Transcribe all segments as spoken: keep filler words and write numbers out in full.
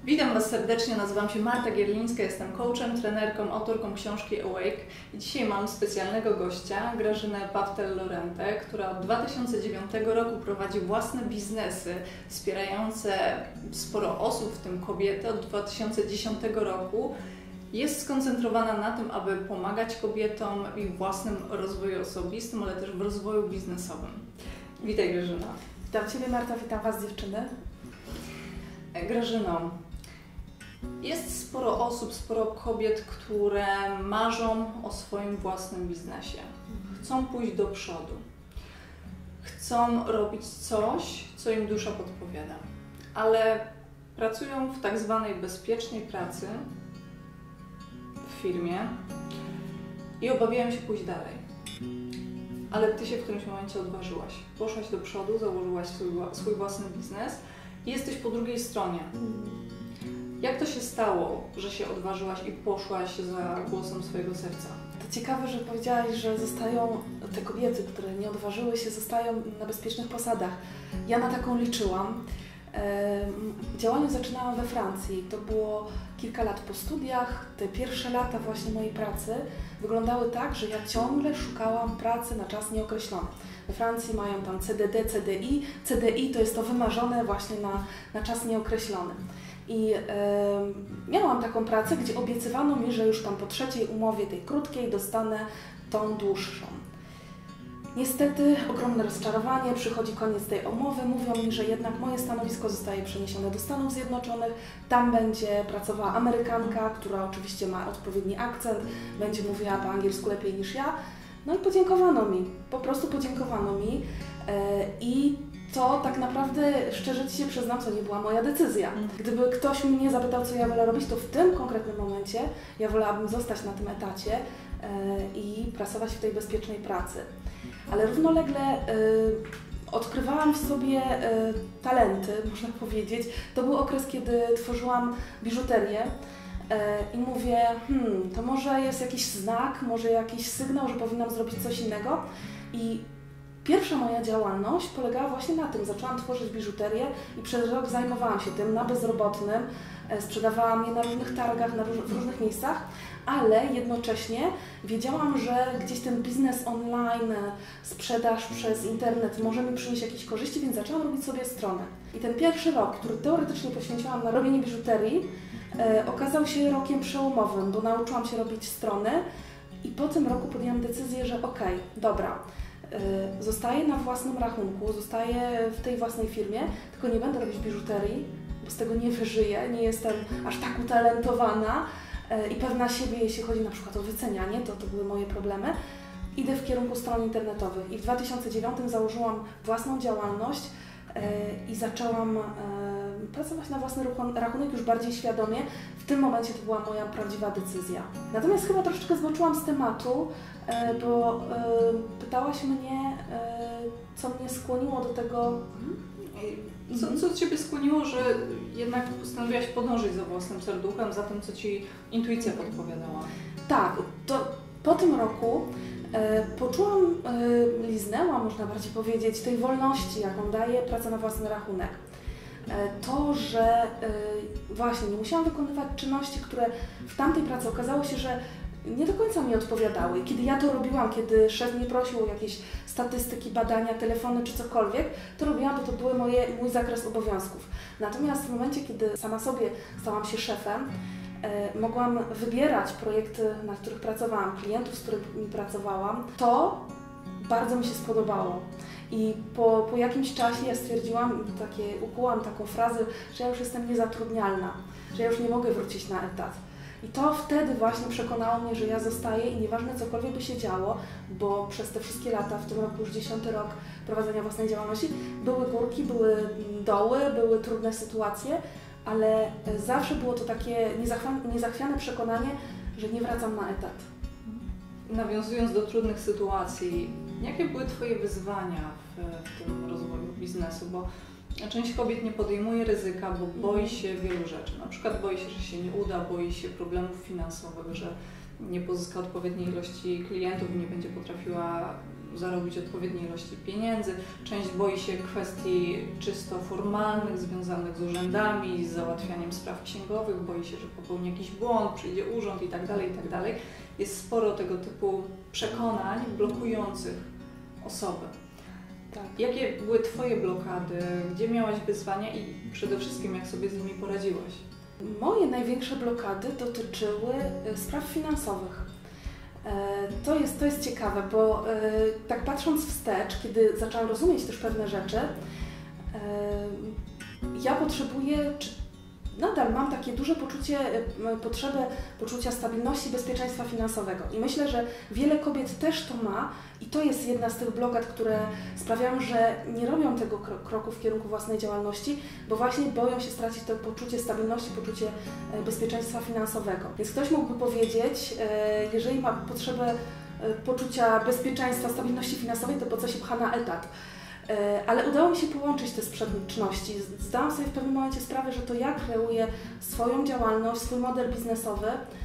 Witam Was serdecznie, nazywam się Marta Gierlińska, jestem coachem, trenerką, autorką książki Awake i dzisiaj mam specjalnego gościa, Grażynę Pawtel-Lorente, która od dwa tysiące dziewiątego roku prowadzi własne biznesy wspierające sporo osób, w tym kobiety. Od dwa tysiące dziesiątego roku jest skoncentrowana na tym, aby pomagać kobietom w ich własnym rozwoju osobistym, ale też w rozwoju biznesowym. Witaj, Grażyna. Witam Ciebie, Marta, witam Was, dziewczyny. Grażyno, jest sporo osób, sporo kobiet, które marzą o swoim własnym biznesie. Chcą pójść do przodu. Chcą robić coś, co im dusza podpowiada. Ale pracują w tak zwanej bezpiecznej pracy w firmie i obawiają się pójść dalej. Ale Ty się w którymś momencie odważyłaś. Poszłaś do przodu, założyłaś swój, swój własny biznes i jesteś po drugiej stronie. Jak to się stało, że się odważyłaś i poszłaś za głosem swojego serca? To ciekawe, że powiedziałaś, że zostają te kobiety, które nie odważyły się, zostają na bezpiecznych posadach. Ja na taką liczyłam. Działanie zaczynałam we Francji. To było kilka lat po studiach. Te pierwsze lata właśnie mojej pracy wyglądały tak, że ja ciągle szukałam pracy na czas nieokreślony. We Francji mają tam C D D, C D I. C D I to jest to wymarzone właśnie na, na czas nieokreślony. I e, miałam taką pracę, gdzie obiecywano mi, że już tam po trzeciej umowie, tej krótkiej, dostanę tą dłuższą. Niestety ogromne rozczarowanie, przychodzi koniec tej umowy, mówią mi, że jednak moje stanowisko zostaje przeniesione do Stanów Zjednoczonych, tam będzie pracowała Amerykanka, która oczywiście ma odpowiedni akcent, będzie mówiła po angielsku lepiej niż ja. No i podziękowano mi, po prostu podziękowano mi e, i to tak naprawdę, szczerze Ci się przyznam, to nie była moja decyzja. Gdyby ktoś mnie zapytał, co ja wolę robić, to w tym konkretnym momencie ja wolałabym zostać na tym etacie e, i pracować w tej bezpiecznej pracy. Ale równolegle e, odkrywałam w sobie e, talenty, można powiedzieć. To był okres, kiedy tworzyłam biżuterię e, i mówię, hmm, to może jest jakiś znak, może jakiś sygnał, że powinnam zrobić coś innego. I pierwsza moja działalność polegała właśnie na tym. Zaczęłam tworzyć biżuterię i przez rok zajmowałam się tym na bezrobotnym, sprzedawałam je na różnych targach, na róż w różnych miejscach, ale jednocześnie wiedziałam, że gdzieś ten biznes online, sprzedaż przez internet może mi przynieść jakieś korzyści, więc zaczęłam robić sobie stronę. I ten pierwszy rok, który teoretycznie poświęciłam na robienie biżuterii, e, okazał się rokiem przełomowym, bo nauczyłam się robić strony i po tym roku podjęłam decyzję, że okej, okay, dobra, zostaję na własnym rachunku, zostaję w tej własnej firmie, tylko nie będę robić biżuterii, bo z tego nie wyżyję, nie jestem aż tak utalentowana i pewna siebie, jeśli chodzi na przykład o wycenianie, to to były moje problemy. Idę w kierunku stron internetowych i w dwa tysiące dziewiątym założyłam własną działalność i zaczęłam pracować na własny rachunek już bardziej świadomie. W tym momencie to była moja prawdziwa decyzja. Natomiast chyba troszeczkę zboczyłam z tematu, bo pytałaś mnie, co mnie skłoniło do tego. Co, co Ciebie skłoniło, że jednak postanowiłaś podążyć za własnym serduchem, za tym, co Ci intuicja podpowiadała? Tak, to po tym roku e, poczułam, e, liznęłam, można bardziej powiedzieć, tej wolności, jaką daje praca na własny rachunek. E, to, że e, właśnie nie musiałam wykonywać czynności, które w tamtej pracy okazało się, że nie do końca mi odpowiadały. I kiedy ja to robiłam, kiedy szef mnie prosił o jakieś statystyki, badania, telefony czy cokolwiek, to robiłam, bo to był mój zakres obowiązków. Natomiast w momencie, kiedy sama sobie stałam się szefem, e, mogłam wybierać projekty, na których pracowałam, klientów, z którymi pracowałam, to bardzo mi się spodobało. I po, po jakimś czasie ja stwierdziłam, takie, ukułam taką frazę, że ja już jestem niezatrudnialna, że ja już nie mogę wrócić na etat. I to wtedy właśnie przekonało mnie, że ja zostaję i nieważne cokolwiek by się działo, bo przez te wszystkie lata, w tym roku już dziesiąty rok prowadzenia własnej działalności, były górki, były doły, były trudne sytuacje, ale zawsze było to takie niezachwiane przekonanie, że nie wracam na etat. Nawiązując do trudnych sytuacji, jakie były Twoje wyzwania w, w tym rozwoju biznesu? Bo część kobiet nie podejmuje ryzyka, bo boi się wielu rzeczy. Na przykład boi się, że się nie uda, boi się problemów finansowych, że nie pozyska odpowiedniej ilości klientów, nie będzie potrafiła zarobić odpowiedniej ilości pieniędzy. Część boi się kwestii czysto formalnych, związanych z urzędami, z załatwianiem spraw księgowych, boi się, że popełni jakiś błąd, przyjdzie urząd itd., itd. Jest sporo tego typu przekonań blokujących osoby. Tak. Jakie były Twoje blokady? Gdzie miałaś wyzwania i przede wszystkim jak sobie z nimi poradziłaś? Moje największe blokady dotyczyły spraw finansowych. To jest, to jest ciekawe, bo tak patrząc wstecz, kiedy zaczęłam rozumieć też pewne rzeczy, ja potrzebuję, czy nadal mam takie duże poczucie, potrzebę poczucia stabilności i bezpieczeństwa finansowego. I myślę, że wiele kobiet też to ma i to jest jedna z tych blokad, które sprawiają, że nie robią tego kroku w kierunku własnej działalności, bo właśnie boją się stracić to poczucie stabilności, poczucie bezpieczeństwa finansowego. Więc ktoś mógłby powiedzieć, jeżeli ma potrzebę poczucia bezpieczeństwa, stabilności finansowej, to po co się pcha na etat? Ale udało mi się połączyć te sprzeczności. Zdałam sobie w pewnym momencie sprawę, że to ja kreuję swoją działalność, swój model biznesowy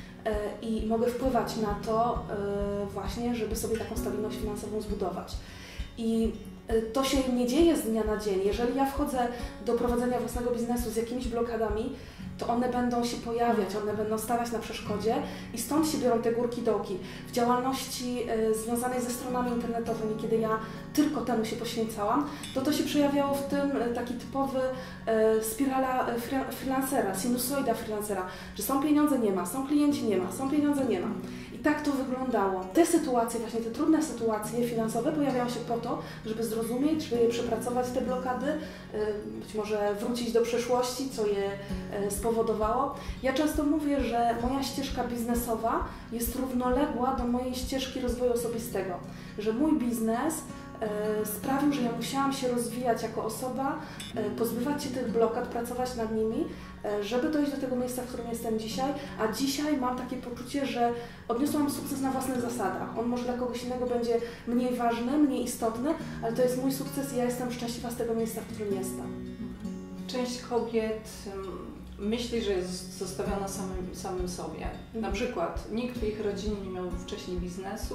i mogę wpływać na to właśnie, żeby sobie taką stabilność finansową zbudować. I to się nie dzieje z dnia na dzień. Jeżeli ja wchodzę do prowadzenia własnego biznesu z jakimiś blokadami, to one będą się pojawiać, one będą stawać na przeszkodzie i stąd się biorą te górki dołki. W działalności y, związanej ze stronami internetowymi, kiedy ja tylko temu się poświęcałam, to to się przejawiało w tym y, taki typowy y, spirala y, freelancera, sinusoida freelancera, że są pieniądze, nie ma, są klienci, nie ma, są pieniądze, nie ma. I tak to wyglądało. Te sytuacje, właśnie te trudne sytuacje finansowe pojawiają się po to, żeby zrozumieć, żeby je przepracować, te blokady, być może wrócić do przeszłości, co je spowodowało. Ja często mówię, że moja ścieżka biznesowa jest równoległa do mojej ścieżki rozwoju osobistego, że mój biznes sprawił, że ja musiałam się rozwijać jako osoba, pozbywać się tych blokad, pracować nad nimi, żeby dojść do tego miejsca, w którym jestem dzisiaj, a dzisiaj mam takie poczucie, że odniosłam sukces na własnych zasadach. On może dla kogoś innego będzie mniej ważny, mniej istotny, ale to jest mój sukces i ja jestem szczęśliwa z tego miejsca, w którym jestem. Część kobiet myśli, że jest zostawiona samym, samym sobie. Na przykład nikt w ich rodzinie nie miał wcześniej biznesu,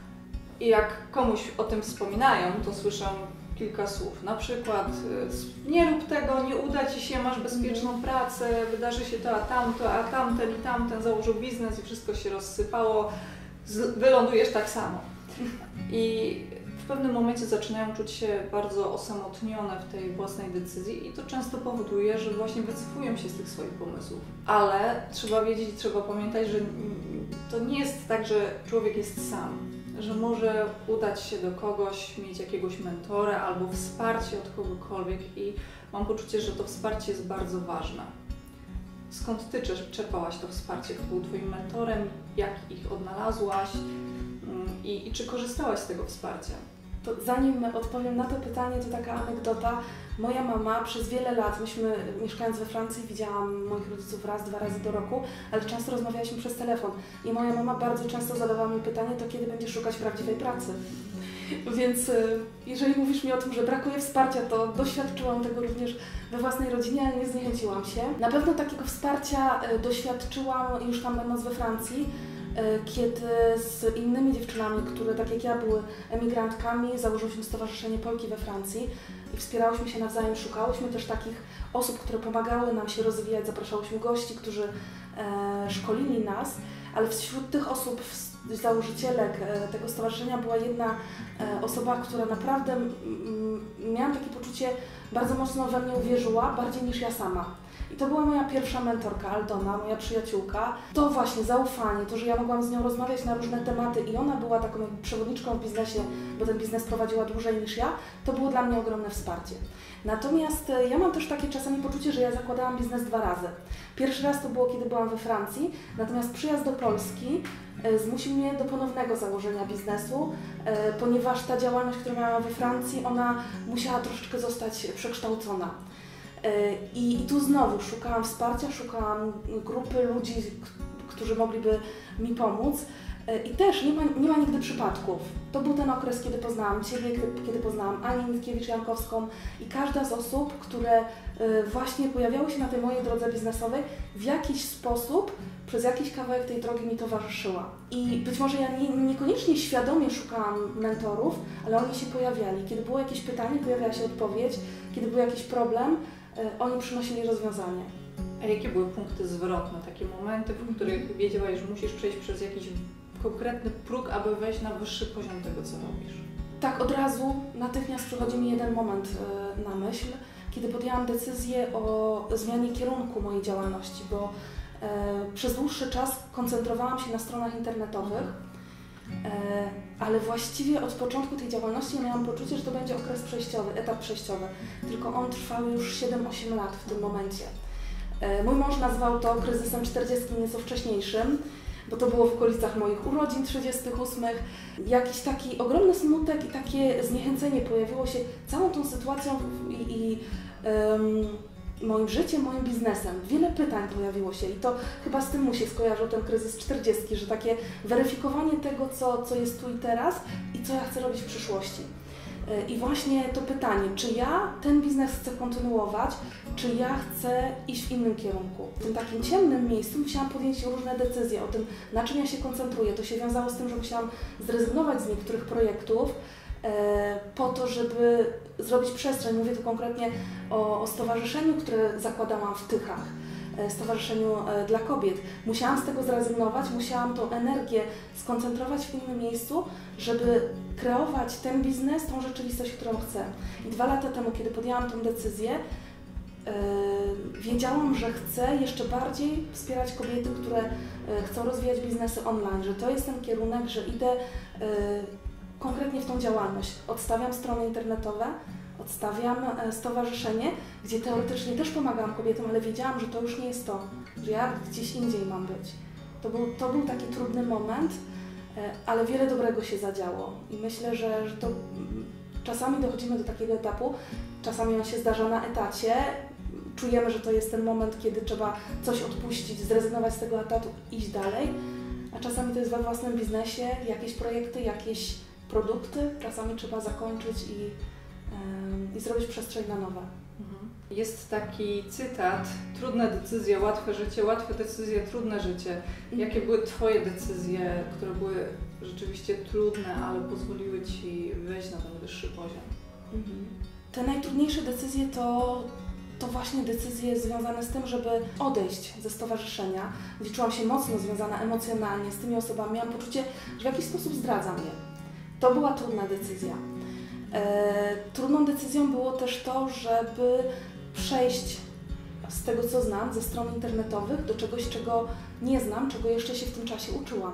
i jak komuś o tym wspominają, to słyszą kilka słów. Na przykład nie rób tego, nie uda Ci się, masz bezpieczną pracę, wydarzy się to, a tamto, a tamten i tamten założył biznes i wszystko się rozsypało, wylądujesz tak samo. I w pewnym momencie zaczynają czuć się bardzo osamotnione w tej własnej decyzji i to często powoduje, że właśnie wycofują się z tych swoich pomysłów. Ale trzeba wiedzieć, trzeba pamiętać, że to nie jest tak, że człowiek jest sam. Że może udać się do kogoś, mieć jakiegoś mentora albo wsparcie od kogokolwiek i mam poczucie, że to wsparcie jest bardzo ważne. Skąd Ty czerpałaś to wsparcie? Kto był Twoim mentorem? Jak ich odnalazłaś? I, i czy korzystałaś z tego wsparcia? To zanim odpowiem na to pytanie, to taka anegdota. Moja mama przez wiele lat, myśmy mieszkając we Francji, widziałam moich rodziców raz, dwa razy do roku, ale często rozmawialiśmy przez telefon. I moja mama bardzo często zadawała mi pytanie, to kiedy będziesz szukać prawdziwej pracy? Więc jeżeli mówisz mi o tym, że brakuje wsparcia, to doświadczyłam tego również we własnej rodzinie, ale nie zniechęciłam się. Na pewno takiego wsparcia doświadczyłam już tam będąc we Francji, kiedy z innymi dziewczynami, które tak jak ja były emigrantkami, założyłyśmy Stowarzyszenie Polki we Francji i wspierałyśmy się nawzajem, szukałyśmy też takich osób, które pomagały nam się rozwijać, zapraszałyśmy gości, którzy e, szkolili nas, ale wśród tych osób, założycielek e, tego stowarzyszenia była jedna e, osoba, która naprawdę m, miałam takie poczucie, bardzo mocno we mnie uwierzyła, bardziej niż ja sama. I to była moja pierwsza mentorka, Aldona, moja przyjaciółka. To właśnie zaufanie, to, że ja mogłam z nią rozmawiać na różne tematy i ona była taką przewodniczką w biznesie, bo ten biznes prowadziła dłużej niż ja, to było dla mnie ogromne wsparcie. Natomiast ja mam też takie czasami poczucie, że ja zakładałam biznes dwa razy. Pierwszy raz to było, kiedy byłam we Francji, natomiast przyjazd do Polski zmusił mnie do ponownego założenia biznesu, ponieważ ta działalność, którą miałam we Francji, ona musiała troszeczkę zostać przekształcona. I, I tu znowu szukałam wsparcia, szukałam grupy ludzi, którzy mogliby mi pomóc. I też nie ma, nie ma nigdy przypadków. To był ten okres, kiedy poznałam Ciebie, kiedy poznałam Anię Mickiewicz-Jankowską i każda z osób, które właśnie pojawiały się na tej mojej drodze biznesowej, w jakiś sposób przez jakiś kawałek tej drogi mi towarzyszyła. I być może ja nie, niekoniecznie świadomie szukałam mentorów, ale oni się pojawiali. Kiedy było jakieś pytanie, pojawiała się odpowiedź. Kiedy był jakiś problem, oni przynosili rozwiązanie. A jakie były punkty zwrotne, takie momenty, w których wiedziałaś, że musisz przejść przez jakiś konkretny próg, aby wejść na wyższy poziom tego, co robisz? Tak, od razu natychmiast przychodzi mi jeden moment na myśl, kiedy podjęłam decyzję o zmianie kierunku mojej działalności, bo e, przez dłuższy czas koncentrowałam się na stronach internetowych, e, ale właściwie od początku tej działalności ja miałam poczucie, że to będzie okres przejściowy, etap przejściowy, tylko on trwał już siedem osiem lat w tym momencie. E, mój mąż nazwał to kryzysem czterdziestkim, nieco wcześniejszym, bo to było w okolicach moich urodzin trzydziestych ósmych. Jakiś taki ogromny smutek i takie zniechęcenie pojawiło się całą tą sytuacją i, i um, moim życiem, moim biznesem. Wiele pytań pojawiło się i to chyba z tym mu się skojarzył ten kryzys czterdziestki, że takie weryfikowanie tego, co, co jest tu i teraz i co ja chcę robić w przyszłości. I właśnie to pytanie, czy ja ten biznes chcę kontynuować, czy ja chcę iść w innym kierunku. W tym takim ciemnym miejscu musiałam podjąć różne decyzje o tym, na czym ja się koncentruję. To się wiązało z tym, że musiałam zrezygnować z niektórych projektów e, po to, żeby zrobić przestrzeń. Mówię tu konkretnie o, o stowarzyszeniu, które zakładałam w Tychach. Stowarzyszeniu dla Kobiet. Musiałam z tego zrezygnować, musiałam tą energię skoncentrować w innym miejscu, żeby kreować ten biznes, tą rzeczywistość, którą chcę. I dwa lata temu, kiedy podjęłam tę decyzję, yy, wiedziałam, że chcę jeszcze bardziej wspierać kobiety, które yy, chcą rozwijać biznesy online, że to jest ten kierunek, że idę yy, konkretnie w tą działalność. Odstawiam strony internetowe, odstawiam stowarzyszenie, gdzie teoretycznie też pomagałam kobietom, ale wiedziałam, że to już nie jest to, że ja gdzieś indziej mam być. To był, to był taki trudny moment, ale wiele dobrego się zadziało i myślę, że, że to czasami dochodzimy do takiego etapu, czasami on się zdarza na etacie, czujemy, że to jest ten moment, kiedy trzeba coś odpuścić, zrezygnować z tego etatu, iść dalej, a czasami to jest we własnym biznesie, jakieś projekty, jakieś produkty, czasami trzeba zakończyć i i zrobić przestrzeń na nowe. Jest taki cytat: trudne decyzje, łatwe życie, łatwe decyzje, trudne życie. Jakie były Twoje decyzje, które były rzeczywiście trudne, ale pozwoliły Ci wejść na ten wyższy poziom? Te najtrudniejsze decyzje to, to właśnie decyzje związane z tym, żeby odejść ze stowarzyszenia, gdzie czułam się mocno związana emocjonalnie z tymi osobami. Miałam poczucie, że w jakiś sposób zdradzam je. To była trudna decyzja. E, trudną decyzją było też to, żeby przejść z tego, co znam, ze stron internetowych do czegoś, czego nie znam, czego jeszcze się w tym czasie uczyłam.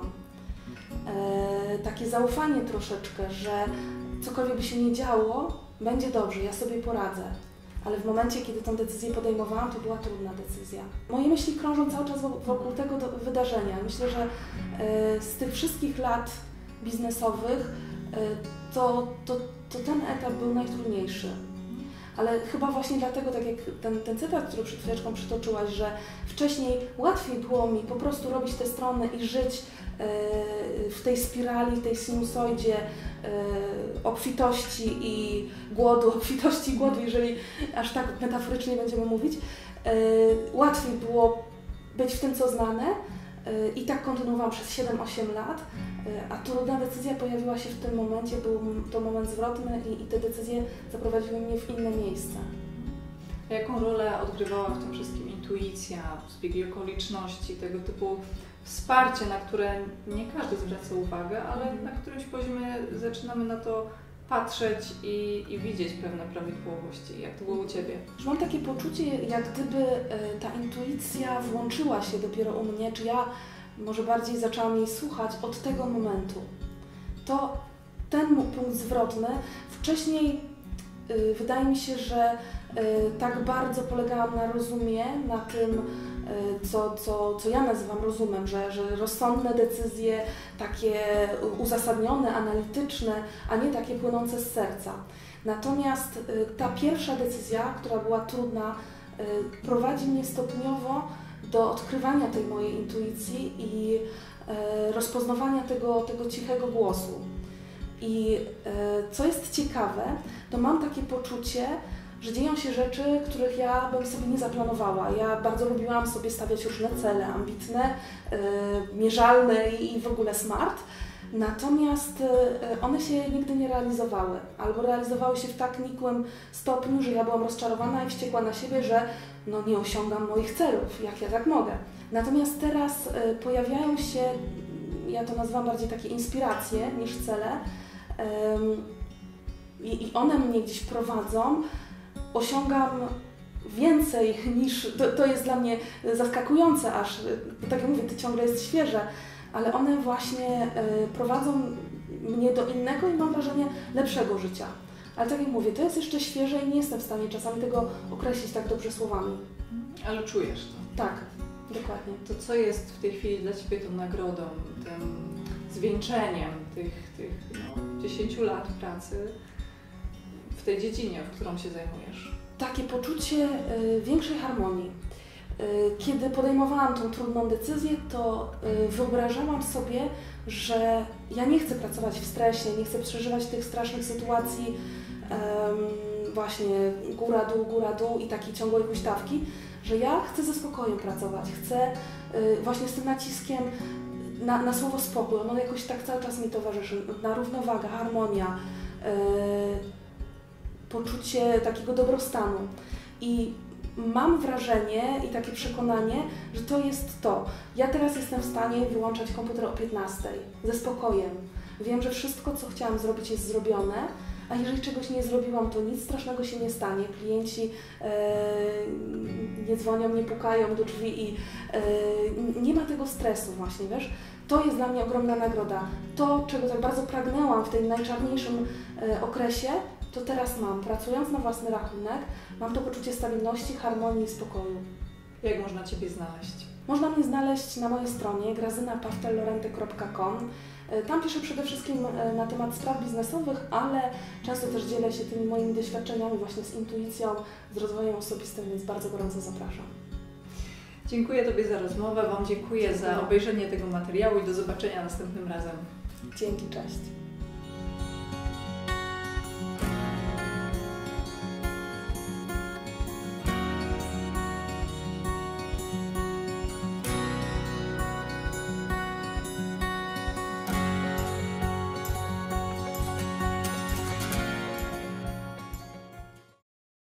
E, takie zaufanie troszeczkę, że cokolwiek by się nie działo, będzie dobrze, ja sobie poradzę. Ale w momencie, kiedy tę decyzję podejmowałam, to była trudna decyzja. Moje myśli krążą cały czas wokół tego do, wydarzenia. Myślę, że e, z tych wszystkich lat biznesowych e, to, to to ten etap był najtrudniejszy. Ale chyba właśnie dlatego, tak jak ten, ten cytat, który przed chwileczką przytoczyłaś, że wcześniej łatwiej było mi po prostu robić te strony i żyć yy, w tej spirali, w tej sinusoidzie yy, obfitości i głodu, obfitości i głodu, jeżeli aż tak metaforycznie będziemy mówić. Yy, łatwiej było być w tym, co znane, i tak kontynuowałam przez siedem osiem lat, a trudna decyzja pojawiła się w tym momencie, był to moment zwrotny i, i te decyzje zaprowadziły mnie w inne miejsce. A jaką rolę odgrywała w tym wszystkim intuicja, zbiegi okoliczności, tego typu wsparcie, na które nie każdy zwraca uwagę, ale na którymś poziomie zaczynamy na to patrzeć i, i widzieć pewne prawidłowości. Jak to było u Ciebie? Mam takie poczucie, jak gdyby ta intuicja włączyła się dopiero u mnie, czy ja może bardziej zaczęłam jej słuchać od tego momentu. To ten punkt zwrotny. Wcześniej y, wydaje mi się, że y, tak bardzo polegałam na rozumie, na tym, y, co, co, co ja nazywam rozumem, że, że rozsądne decyzje, takie uzasadnione, analityczne, a nie takie płynące z serca. Natomiast y, ta pierwsza decyzja, która była trudna, y, prowadzi mnie stopniowo do odkrywania tej mojej intuicji i e, rozpoznawania tego, tego cichego głosu. I e, co jest ciekawe, to mam takie poczucie, że dzieją się rzeczy, których ja bym sobie nie zaplanowała. Ja bardzo lubiłam sobie stawiać różne cele, ambitne, e, mierzalne i, i w ogóle smart. Natomiast e, one się nigdy nie realizowały. Albo realizowały się w tak nikłym stopniu, że ja byłam rozczarowana i wściekła na siebie, że no, nie osiągam moich celów, jak ja tak mogę. Natomiast teraz e, pojawiają się, ja to nazywam bardziej takie inspiracje niż cele, e, i one mnie gdzieś prowadzą. Osiągam więcej niż, to, to jest dla mnie zaskakujące aż, tak jak mówię, to ciągle jest świeże, ale one właśnie y, prowadzą mnie do innego i mam wrażenie lepszego życia. Ale tak jak mówię, to jest jeszcze świeże i nie jestem w stanie czasami tego określić tak dobrze słowami. Ale czujesz to. Tak, dokładnie. To co jest w tej chwili dla Ciebie tą nagrodą, tym zwieńczeniem tych, tych no, dziesięciu lat pracy w tej dziedzinie, w którą się zajmujesz? Takie poczucie y, większej harmonii. Y, kiedy podejmowałam tą trudną decyzję, to y, wyobrażałam sobie, że ja nie chcę pracować w stresie, nie chcę przeżywać tych strasznych sytuacji, y, właśnie góra-dół, góra-dół i takiej ciągłej huśtawki, że ja chcę ze spokojem pracować, chcę y, właśnie z tym naciskiem na, na słowo spokój, ono jakoś tak cały czas mi towarzyszy, na równowaga, harmonia, y, poczucie takiego dobrostanu. I mam wrażenie i takie przekonanie, że to jest to. Ja teraz jestem w stanie wyłączać komputer o piętnastej ze spokojem. Wiem, że wszystko, co chciałam zrobić, jest zrobione, a jeżeli czegoś nie zrobiłam, to nic strasznego się nie stanie. Klienci e, nie dzwonią, nie pukają do drzwi i e, nie ma tego stresu właśnie, wiesz? To jest dla mnie ogromna nagroda. To, czego tak bardzo pragnęłam w tym najczarniejszym e, okresie, to teraz mam. Pracując na własny rachunek, mam to poczucie stabilności, harmonii i spokoju. Jak można Ciebie znaleźć? Można mnie znaleźć na mojej stronie grazyna pawtel lorente kropka com. Tam piszę przede wszystkim na temat spraw biznesowych, ale często też dzielę się tymi moimi doświadczeniami właśnie z intuicją, z rozwojem osobistym, więc bardzo gorąco zapraszam. Dziękuję Tobie za rozmowę, Wam dziękuję za obejrzenie tego materiału i do zobaczenia następnym razem. Dzięki, cześć.